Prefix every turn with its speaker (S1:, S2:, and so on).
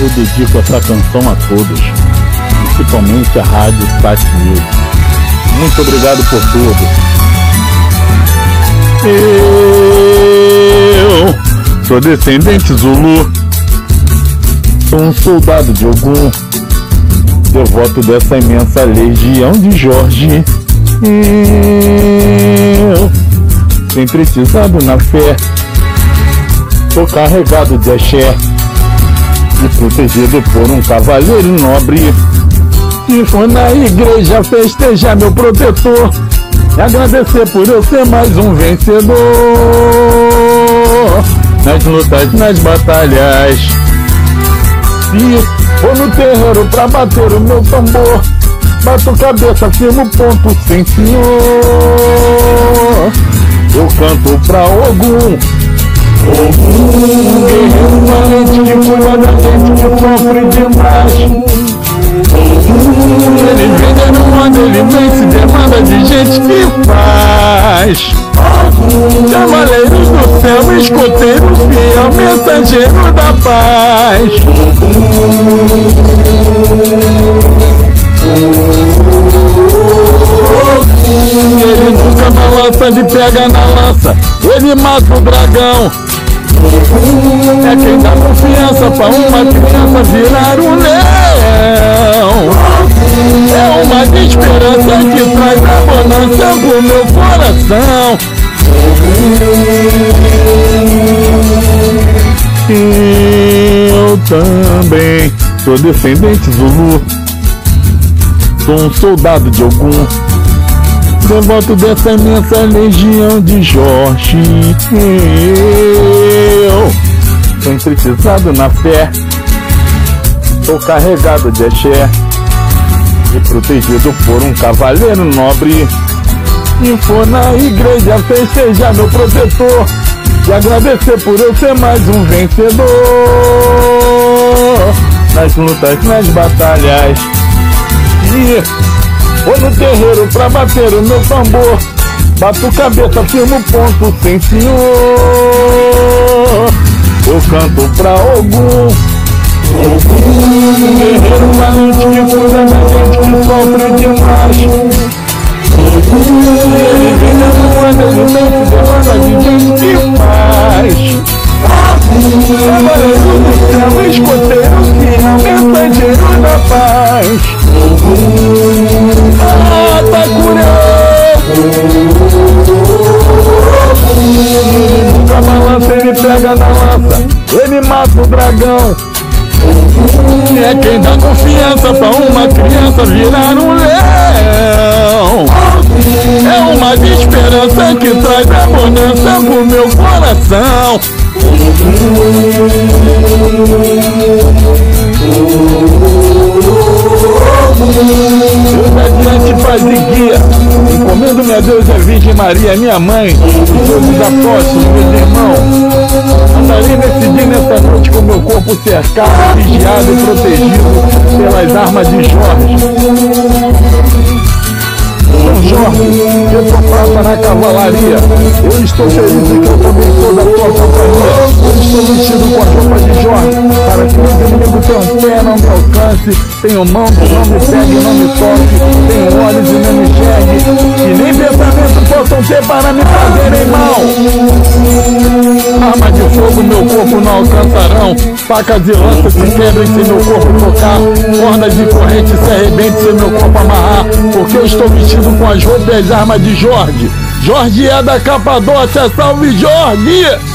S1: eu dedico essa canção a todos, principalmente a Rádio Sat Music. Muito obrigado por tudo. Eu sou descendente Zulu, sou um soldado de Ogum, devoto dessa imensa legião de Jorge. Eu, centretizado na fé, sou carregado de axé e protegido por um cavaleiro nobre. Se for na igreja festejar meu protetor e agradecer por eu ser mais um vencedor nas lutas, nas batalhas. Se for no terreiro pra bater o meu tambor, bato cabeça, firmo ponto sem senhor. Eu canto pra Ogum, um guerreiro valente que cuida da gente que sofre demais. Ele vem derrubando, ele vence, demanda de gente que faz. Cavaleiros do céu, escoteiros fiel, mensageiro da paz. Ele nunca balança, ele pega na lança, ele mata o dragão. É quem dá confiança pra uma criança virar um leão. É uma esperança que traz a bonança pro meu coração. Eu também sou descendente Zulu, sou um soldado de Ogum, devoto dessa imensa legião de Jorge. Eu sou entretizado na fé, sou carregado de axé e protegido por um cavaleiro nobre. Se for na igreja festejar meu protetor e agradecer por eu ser mais um vencedor nas lutas, nas batalhas. E vou no terreiro pra bater o meu tambor, bato cabeça, firmo ponto sem senhor. Eu canto pra Ogum, um guerreiro valente que cuida da gente que sofre demais. Ele vem derrubando, ele vence, demanda de gente que faz. Cavaleiro do céu, escoteiro fiel, mensageiro da paz. Ele nunca balança, ele pega na lança, ele mata o dragão. É quem dá confiança pra uma criança virar um leão. É uma esperança que traz a bonança pro meu coração. Deus adiante, paz e guia. Encomendo-me a Deus e a Virgem Maria, minha mãe, e todos os apóstolos, meus irmãos. Andarei nesse dia e nessa noite com meu corpo cercado, vigiado e protegido pelas armas de Jorge. São Jorge, eu sou prata na cavalaria. Eu estou feliz em que eu também sou da tua companhia. Eu estou vestido com as roupas de Jorge, para que os inimigos tenham pé, não me alcance. Tenho mão que não me pegue, não me toque. Tenho olhos e não me enxergue, e nem pensamentos possam ter para me fazerem mal. Armas de fogo meu corpo não alcançarão, facas e lanças se quebrem se meu corpo tocar, cordas e correntes se arrebentem se meu corpo amarrar, porque eu estou vestido com as roupas e as armas de Jorge. Jorge é da Capadócia, salve Jorge!